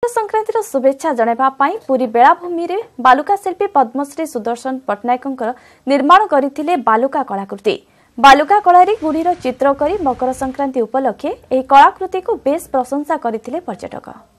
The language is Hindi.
संक्रांतिर शुभेच्छा जणाइबा पई पुरी बेलाभूमि रे बालुका शिल्पी पद्मश्री सुदर्शन पट्टनायकंकर निर्माण करथिले बालुका कलाकृति। बालुका कलारी गुड़ीर चित्र करी मकर संक्रांति उपलक्षे एही कलाकृति को बेस प्रशंसा करथिले पर्यटक।